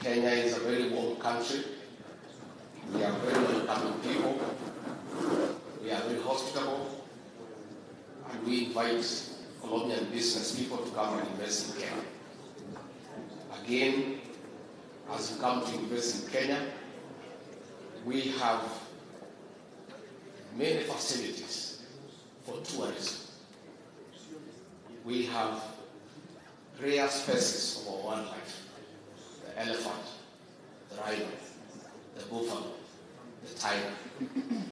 Kenya is a very warm country. We are very welcoming people. We are very hospitable. And we invite Colombian business people to come and invest in Kenya. Again, as you come to invest in Kenya, we have many facilities for tourism. We have rare species of our wildlife: the elephant, the rhino, the buffalo, the tiger.